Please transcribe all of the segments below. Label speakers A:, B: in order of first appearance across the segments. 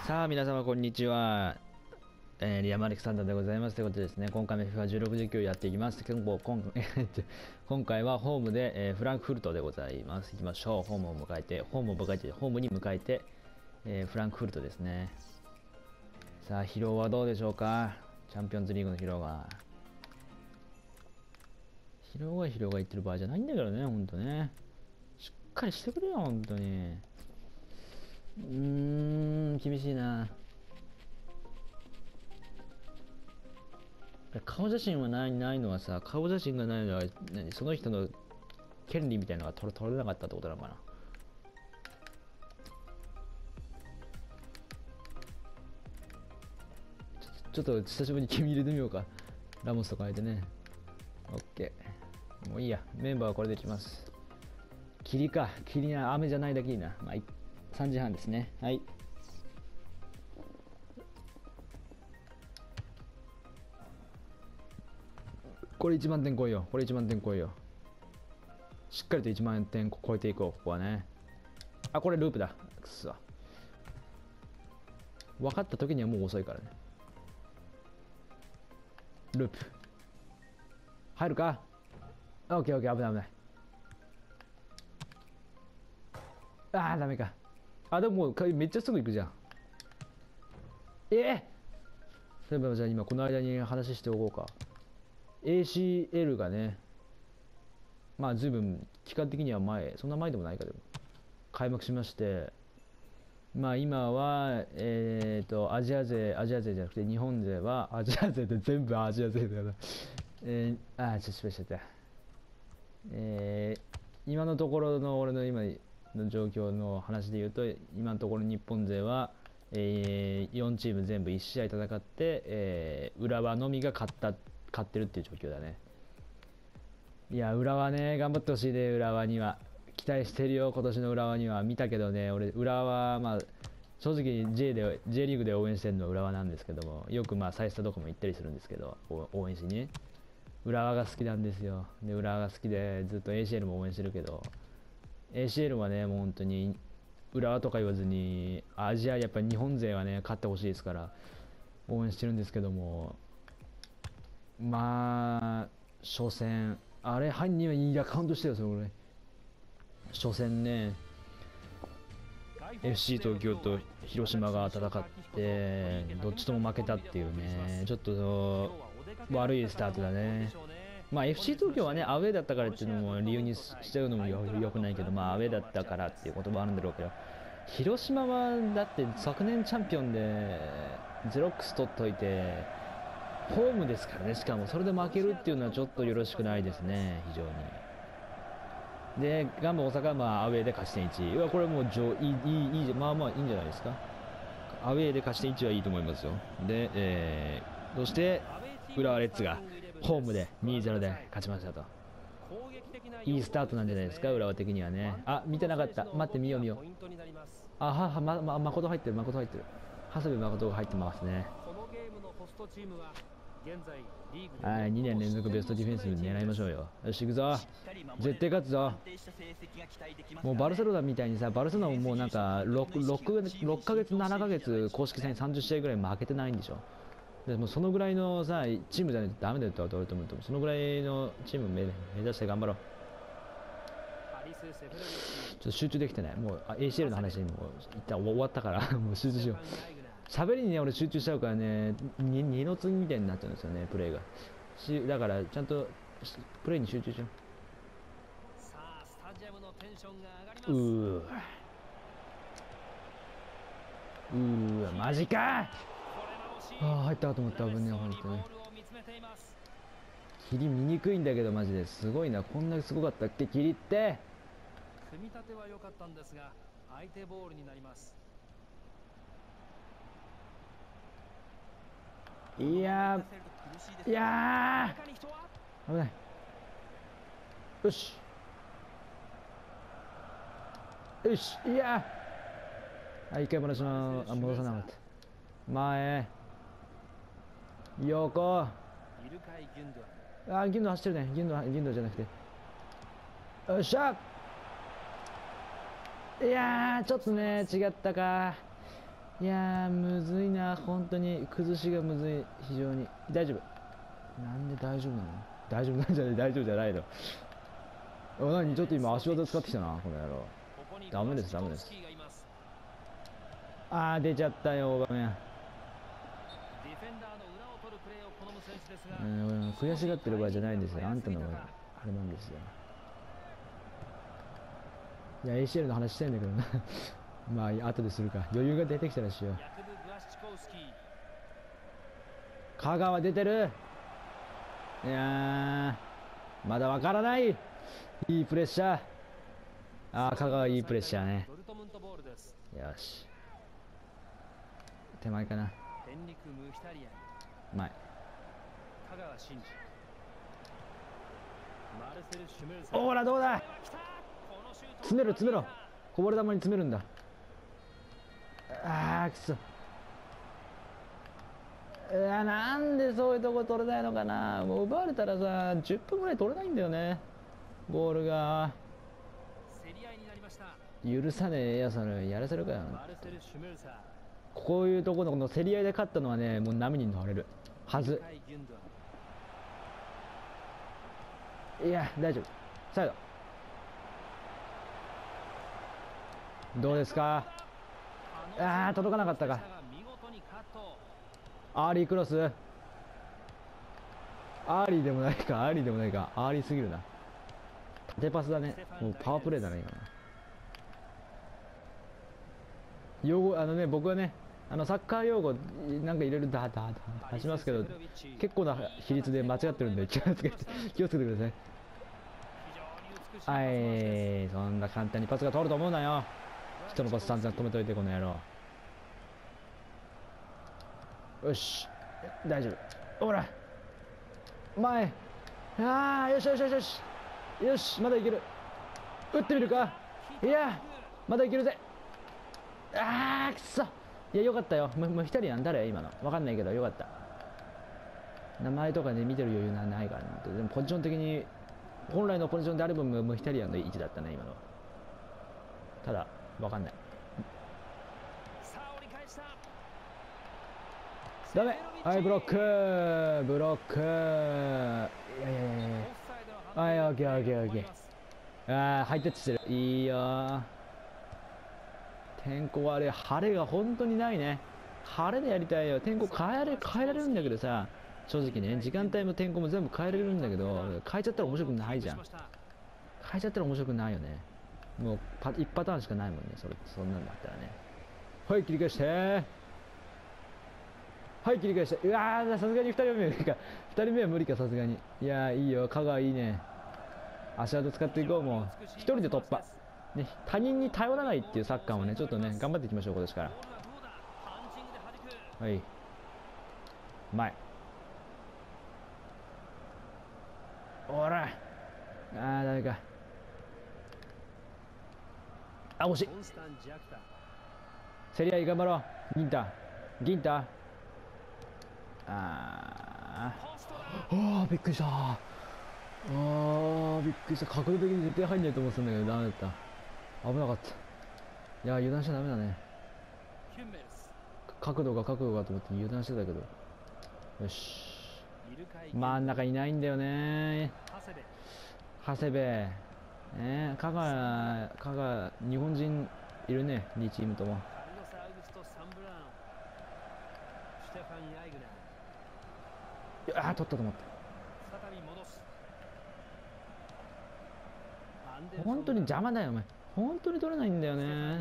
A: さあ皆様こんにちは、リアム・アレクサンダーでございますということでですね、今回も FIFA1619 やっていきます。今回はホームで、フランクフルトでございます。行きましょう。ホームに迎えて、フランクフルトですね。さあ疲労はどうでしょうか。チャンピオンズリーグの疲労が言ってる場合じゃないんだけどね、ほんとね。しっかりしてくれよ、ほんとに。厳しいな。顔写真はないのはさ、顔写真がないのはその人の権利みたいなのが取れなかったってことなのかな。ちょっと久しぶりに君入れてみようか。ラモスとか入れてね。オッケー。もういいや。メンバーはこれでいきます。霧な、雨じゃないだけいいな。まあ、3時半ですね。はい。これ1万点超えよう。しっかりと1万点超えていこう、ここはね。あ、これループだ。くそ。分かった時にはもう遅いからね。ループ。入るか？オッケー、危ない。あー、ダメか。あ、でももうめっちゃすぐ行くじゃん。そういえばじゃあ今この間に話しておこうか。ACL がね、まあ随分期間的にはそんな前でもないかでも開幕しまして、まあ今はアジア勢じゃなくて日本勢はアジア勢で全部アジア勢だから、ちょっと失敗しちゃった。今のところの俺の今の状況の話で言うと、今のところ日本勢は、4チーム全部1試合戦って、浦和のみが勝ってるっていう状況だね。いや、浦和ね、頑張ってほしいね。浦和には期待してるよ。今年の浦和には見たけどね、俺浦和、まあ正直 J リーグで応援してるのは浦和なんですけども、よくまあサイスタとかも行ったりするんですけど、応援しにね、浦和が好きなんですよ。で浦和が好きでずっと ACL も応援してるけど、 ACL はねもう本当に浦和とか言わずにアジア、やっぱり日本勢はね勝ってほしいですから応援してるんですけども、まあ初戦あれ犯人はいいアカウントしてよ、それ俺。初戦ね FC 東京と広島が戦ってどっちとも負けたっていうね、ちょっと悪いスタートだね。まあ FC 東京はねアウェーだったからっていうのも理由にしちゃうのもよくないけど、まあアウェーだったからっていう言葉あるんだろうけど、広島はだって昨年チャンピオンでゼロックス取っといてホームですからね。しかもそれで負けるっていうのはちょっとよろしくないですね、非常に。でガンバ大阪はまあアウェーで勝ち点1、いやこれもうまあまあいいんじゃないですか。アウェーで勝ち点1はいいと思いますよ。で、そして浦和レッズがホームで 2-0 で勝ちましたと。いいスタートなんじゃないですか、浦和的にはね。あ、見てなかった。待って、見よう。誠入ってる。長谷部誠が入ってますね。はい、2年連続ベストディフェンス狙いましょうよ。よし、行くぞ。絶対勝つぞ。もうバルセロナみたいにさ、バルセロナももうなんか 6ヶ月、7ヶ月公式戦30試合ぐらい負けてないんでしょ。でもそのぐらいのさ、チームじゃないとダメだよと俺と思うと、そのぐらいのチーム目指して頑張ろう。ちょっと集中できてない。もうACL の話にも一旦終わったからもう集中しよう。喋りにね俺集中しちゃうからね、二の次みたいになっちゃうんですよね、プレーが。だからちゃんとプレーに集中しよマジか。入ったかと思った。危ねえ、本当に。霧見にくいんだけどマジですごいな。こんなにすごかったっけ、霧って。
B: 組み立ては良かったんですが相手ボールになります。
A: いやー危ない。よしいやー、一回戻さなかった。前横。ギンド走ってるね。ギンドじゃなくて、よっしゃ。いやーちょっとね違ったか。 いやーむずいな、本当に崩しがむずい、非常に。大丈夫、なんで大丈夫なの、大丈夫なんじゃない、大丈夫じゃないの。何ちょっと今足技使ってきたなこの野郎。ダメですダメです。あー出ちゃったよ、ごめん。悔しがってる場合じゃないんですよ、あんたのあれなんですよ。いや ACL の話したいんだけどなまあ後でするか、余裕が出てきたらしよう。香川出てる。いやーまだわからない。いいプレッシャー。ああ香川いいプレッシャーね。よし手前かな、前。ほらどうだ、詰めろ詰めろ、こぼれ球に詰めるんだ。ああくそ、なんでそういうとこ取れないのかな。もう奪われたらさ10分ぐらい取れないんだよね、ボールが。許さねえや、それやらせるかよ。こういうところの競り合いで勝ったのはね、もう波に乗れるはず。いや大丈夫、サイドどうですか。ああ届かなかったか。アーリークロス、アーリーでもないか、アーリーでもないか、アーリーすぎるな。縦パスだね、もうパワープレーだね今用語。僕はねサッカー用語なんかいろいろ出しますけど、結構な比率で間違ってるんで気をつけてください。はい、そんな簡単にパスが通ると思うなよ。人のパス散々止めといてこの野郎。よし大丈夫、ほら前、ああよしよしよしよしよし、まだいける。打ってみるか。いやまだいけるぜ。ああくそ、いやよかったよ。もう一人やん、誰今のわかんないけどよかった。名前とかね見てる余裕ないからなって。でもポジション的に本来のポジションであればムヒタリアンの位置だったね今の。ただわかんない、ダメ。はいブロックブロック、いやいやいやいや、はいオッケーオッケーオッケー。ああハイタッチしてる、いいよ。天候悪い、晴れが本当にないね。晴れでやりたいよ。天候変えられるんだけどさ、正直ね時間帯も天候も全部変えられるんだけど、変えちゃったら面白くないじゃん。変えちゃったら面白くないよね。もう1パターンしかないもんね、そんなんだったらね。はい切り返して、はい切り返して、うわーさすがに2人目は無理か、2人目は無理かさすがに。いやーいいよ、香川いいね。足跡使っていこう。もう1人で突破ね、他人に頼らないっていうサッカーをねちょっとね頑張っていきましょう今年から。はい前、おらダメか。惜しい。競り合い頑張ろう。銀太びっくりした。びっくりした。角度的に絶対入んないと思ってたんだけどダメだった。危なかった。いや油断しちゃダメだね。角度がと思って油断してたけど。よし真ん中いないんだよね長谷部。香川日本人いるね、2チームとも。取ったと思った。本当に邪魔だよお前、本当に取れないんだよね。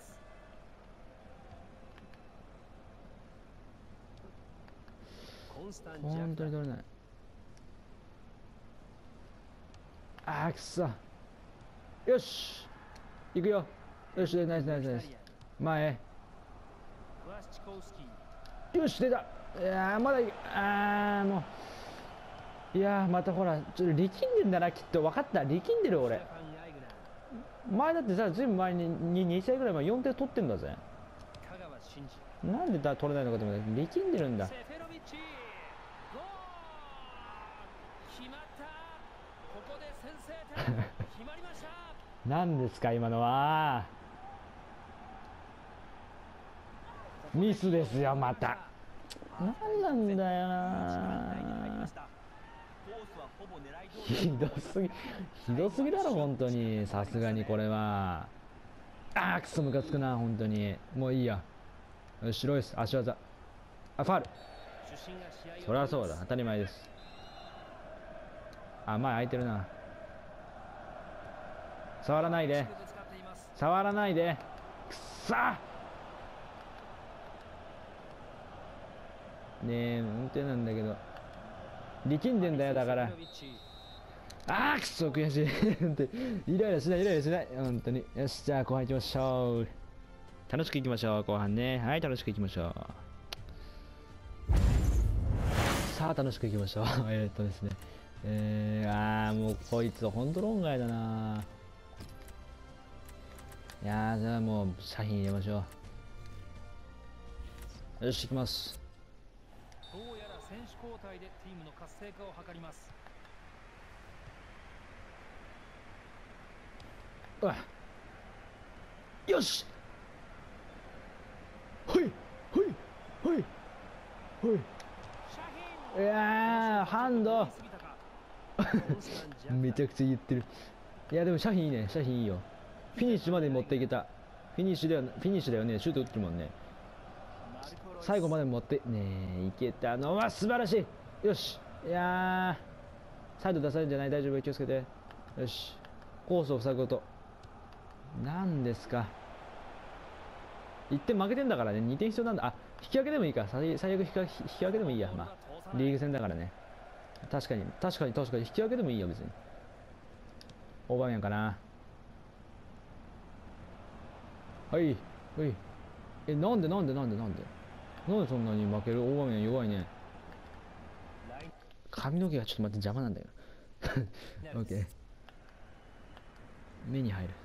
A: 本当に取れない。くそ。よし行くよ。よしナイス前。よし出た。いやまだもう、いやまたほらちょっと力んでんだなきっと。分かった、力んでる俺。前だってさ、ずいぶん前に2試合ぐらい前4点取ってんだぜ。なんで取れないのかと思って、力んでるんだ。何ですか今のは。 ミスですよまた。なんなんだよな。ひどすぎだろ本当に。さすがにこれは。あーくそムカつくな本当に。もういいや。よしロイス足技。あファール。そりゃそうだ当たり前です。あ前空いてるな。触らないで触らないで。くっさねえ運転なんだけど力んでんだよだから。あーくそ悔しいイライラしないイライラしない本当に。よしじゃあ後半行きましょう。楽しく行きましょう後半ね。はい楽しく行きましょう。さあ楽しく行きましょうですねもうこいつ本当論外だな。いやじゃあもう社品入れましょう。よし行きます。
B: どうやら選手交代でチームの活性化を図ります。
A: うわよしほいほいほいほい。いやーハンドめちゃくちゃ言ってる。いやでもシャヒンいいねシャヒンいいよ。フィニッシュまで持っていけた。フィニッシュだよね。シュート打ってるもんね。最後まで持ってねえいけたのは素晴らしい。よしいやーサイド出されるんじゃない。大丈夫気をつけて。よしコースを塞ぐことなんですか。1点負けてんだからね。2点必要なんだ。あ引き分けでもいいか。最悪引き分けでもいいや。まあリーグ戦だからね。確かに引き分けでもいいよ別に。オーバーメンかな。はいはいなんでそんなに負ける。オーバーメン弱いね。髪の毛がちょっと待って邪魔なんだよオッケー目に入る。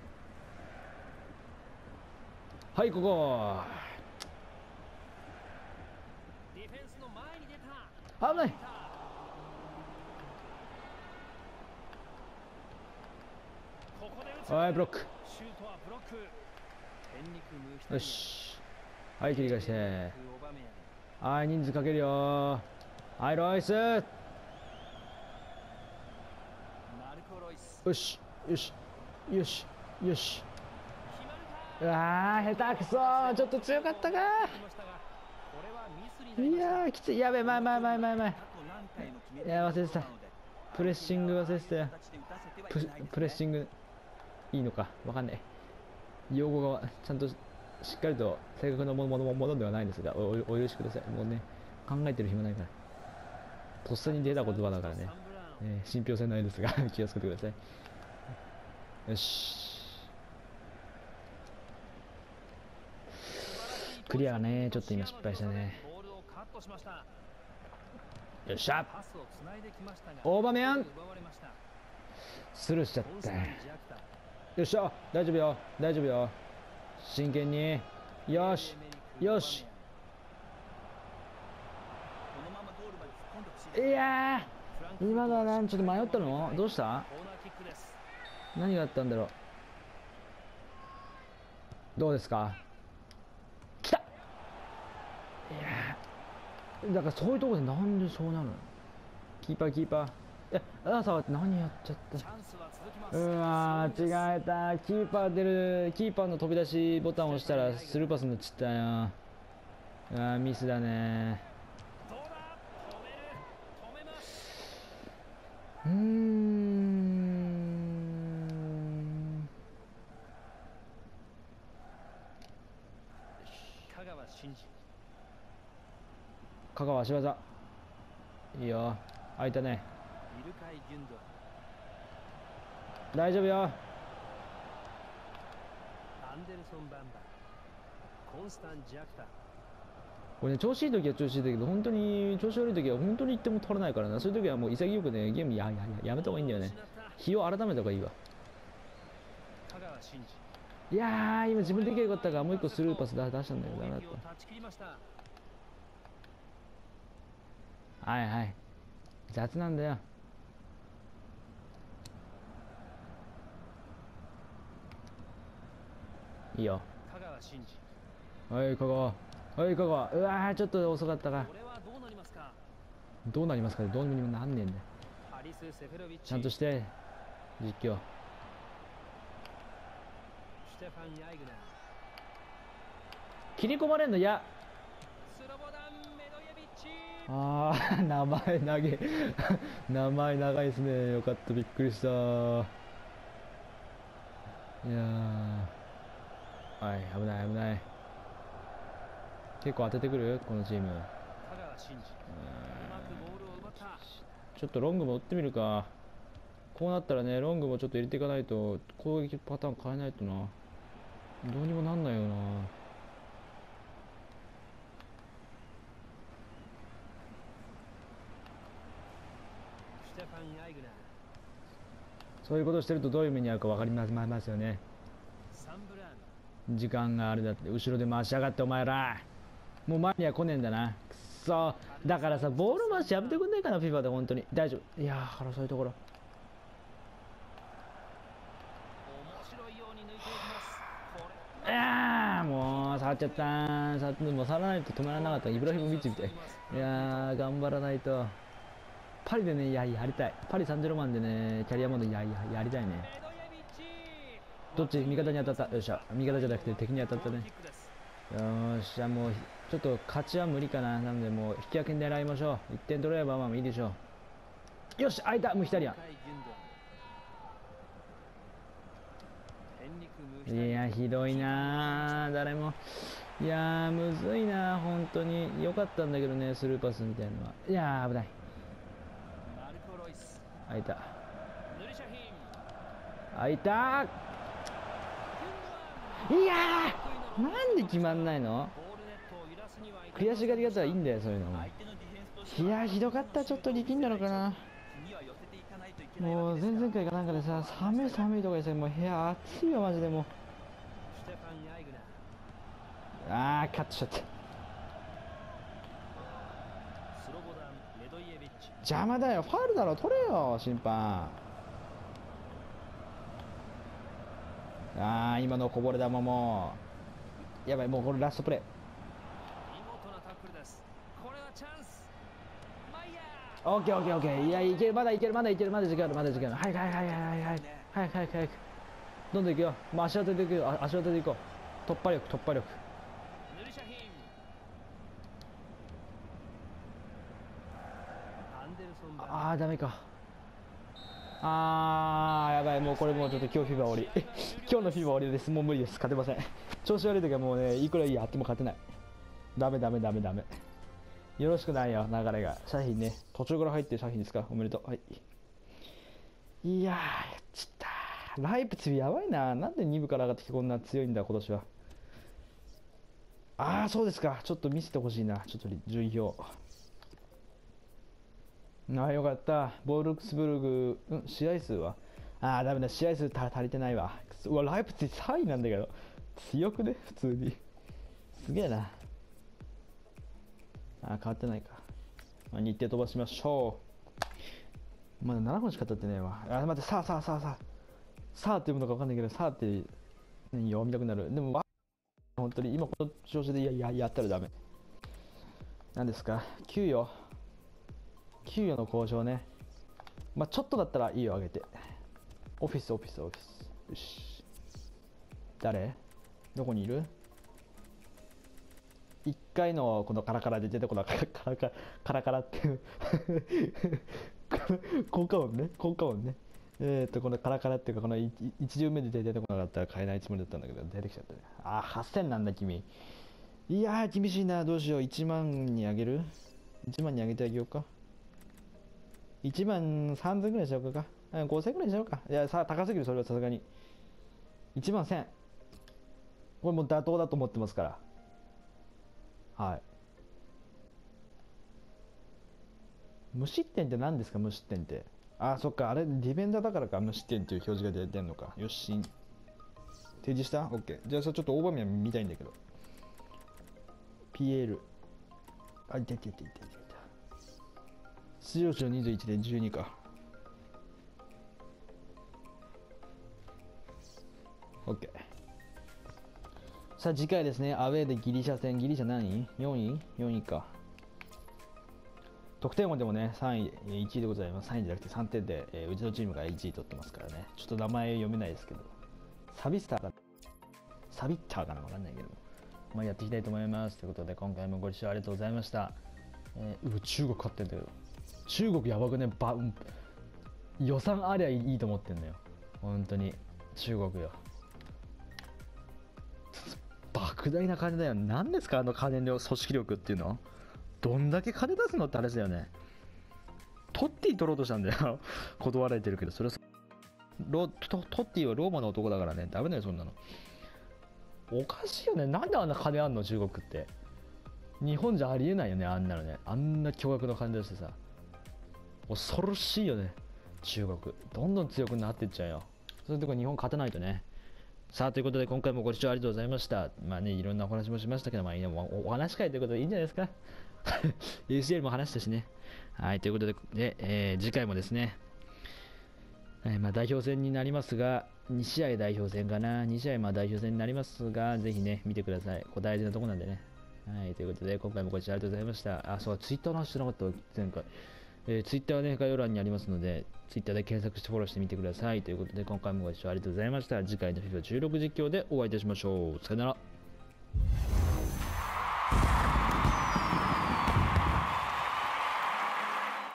A: はいここ危ない。はいブロック。よしはい切り返して。はい人数かけるよ。はいロイスよしよしよしよし。うわー下手くそー。ちょっと強かったかいやーきつい。やべえ前いや忘れてた。プレッシング忘れてたよ。プレッシングいいのかわかんない。用語がちゃんとしっかりと正確なものではないんですがお許しください。もうね考えてる暇ないからとっさに出た言葉だからね、信憑性ないですが気をつけてください。よしクリアがねちょっと今失敗したね。よっしゃオーバーメンスルーしちゃった。よっしゃ大丈夫よ真剣に。よしいやー今のはちょっと迷ったのどうした。何があったんだろう。どうですか。来た。いやだからそういうところでなんでそうなるの。キーパーあさ何やっちゃった。うわー違えた。キーパーの飛び出しボタンを押したらスルーパスになっちゃったよ。うわミスだね。香川足技いいよ開いたね。大丈夫よ。これね調子いい時は調子いいんだけど本当に調子悪い時は本当に1点も取らないからな。そういう時はもう潔くねゲームやめた方がいいんだよね。日を改めた方がいいわ。いやー今自分できゃよかったからもう一個スルーパス出したんだけどダメだった。はい雑なんだよ。いいよはい香川おい、ここ。うわー、ちょっと遅かったか。
B: これはどうなりますか。
A: どうなりますかね。どうにもなんねえんだよ。
B: ハリス・セフェロビッチ。
A: ちゃんとして、実況。
B: シュテファン・アイグナー。
A: 切り込まれんの嫌。
B: スロボダン・メドイェビッチ。
A: あー、名前長い。名前長いですね。よかった、びっくりした。いやー。はい、危ない、危ない。結構当ててくるこのチーム。
B: 香川真司。うまくボールを奪った。
A: ちょっとロングも打ってみるか。こうなったらね、ロングもちょっと入れていかないと、攻撃パターン変えないとな。どうにもなんないよな。
B: シュテファン・アイグナー。
A: そういうことしてるとどういう目に遭うか分かりますよね。
B: サンブラーノ。
A: 時間があれだって、後ろで回しやがってお前ら。もう前には来ねえんだな。くそ。だからさ、ボール回しやめてくんねえかな、FIFA で本当に。大丈夫。いやー、腹そういうところ。
B: 面白いように抜いていきます。こ
A: いやー、もう触っちゃったー。もう触らないと止まらなかった。イブラヒモビッチみたい。いやー、頑張らないと。パリでね、やりたい。パリ・サンジェルマンでね、キャリアモードやりたいね。
B: メドイェビッチ。
A: どっち？味方に当たった。よっしゃ。味方じゃなくて敵に当たったね。よーし、じゃあもう、ちょっと勝ちは無理かな。なのでもう、引き分け狙いましょう。1点取れればまあいいでしょう。よし、開いた。ムヒタリアン。いや、ひどいなー。誰も。いやー、むずいなー。本当に。よかったんだけどね、スルーパスみたいなのは。いやー、危ない。開いた。開いたー。いやー、なんで決まんないの？悔しがり方はいいんだよ、そういうの。いやー、ひどかった。ちょっと力んだのかな。もう前々回かなんかでさ、寒い寒いとかでさ、もう部屋暑いよマジで。もうあー、カットしちゃった。邪魔だよ。ファウルだろ。取れよ審判。あー、今のこぼれ球もやばい。もうこれラストプレー。オッケーオッケーオッケー。いや、いける。まだいける。まだいける。まだ時間ある。まだ時間ある。はいはいはいはいはいはいはいはい。どんどんいくよ。もう足当てていくよ。足当てていこう。突破力突破力。あー、ダメか。あー、やばい。もうこれもうちょっと今日フィバ終わり。今日のフィバ終わりです。もう無理です。勝てません。調子悪い時はもうね、いくらやっても勝てない。ダメダメダメダメ。よろしくないよ、流れが。シャヒンね。途中から入ってるシャヒンですか。おめでとう。はい。いやー、やっちった。ライプツィヒやばいな。なんで2部から上がってきてこんな強いんだ、今年は。あー、そうですか。ちょっと見せてほしいな。ちょっと順位表。ああ、よかった。ボルクスブルグ、試合数はああ、ダメだ。試合数足りてないわ。うわ、ライプツィヒ3位なんだけど。強くね、普通に。すげえな。ああ、変わってないか。まあ、日程飛ばしましょう。まだ7分しか経ってねえわ。あ、待って、さあって読むのか分かんないけど、さあって読みたくなる。でも、本当に今この調子でやったらダメ。何ですか？給与の交渉ね。まあちょっとだったらいいよ、あげて。オフィス。よし。誰？どこにいる？1回のこのカラカラで出てこなかったカラカラっていう効果音ね。このカラカラっていうか、この1巡目で出てこなかったら買えないつもりだったんだけど、出てきちゃったね。あー、8000なんだ君。いやー、厳しいな。どうしよう。1万にあげる？ 1 万にあげてあげようか。1万3000ぐらいしようか。5000ぐらいしようか。いや、高すぎる。それはさすがに。1万1000。これもう妥当だと思ってますから。はい。無失点って何ですか？無失点って。あ、そっか。あれ、ディフェンダーだからか。無失点っていう表示が出てんのか。よし。提示した？ OK。じゃあさ、ちょっとオーバーミャン見たいんだけど。PL。あ、いた。出場者21で12か。OK。 さあ次回ですね、アウェーでギリシャ戦、ギリシャ何位 ?4 位 ?4 位か。得点王でもね、3位、1位でございます。3位じゃなくて3点で、うちのチームが1位取ってますからね。ちょっと名前読めないですけど、サビッターかなわかんないけど、まあ、やっていきたいと思います。ということで、今回もご視聴ありがとうございました。中国勝ってんだけど、中国やばくね、予算ありゃいいと思ってんだよ。本当に、中国よ。莫大な金だよ。何ですか、あの金の組織力っていうの。どんだけ金出すのって話だよね。トッティ取ろうとしたんだよ。断られてるけど、それはトッティはローマの男だからね、ダメだよ、そんなの。おかしいよね。なんであんな金あんの、中国って。日本じゃありえないよね、あんなのね。あんな巨額の金出してさ。恐ろしいよね、中国。どんどん強くなっていっちゃうよ。そういうとこ日本勝たないとね。さあ、ということで今回もご視聴ありがとうございました。まあね、いろんなお話もしましたけど、まあ、お話会ということでいいんじゃないですか。UCL も話したしね。はい、ということで、次回もですね、まあ代表戦になりますが、2試合代表戦かな。2試合まあ代表戦になりますが、ぜひね、見てください。これ大事なとこなんでね。はい、ということで、今回もご視聴ありがとうございました。あ、そう、ツイッターの話してなかったわ、前回。ツイッターはね、概要欄にありますので、ツイッターで検索してフォローしてみてください。ということで、今回もご視聴ありがとうございました。次回の FIFA16 実況でお会いいたしましょう。さよなら。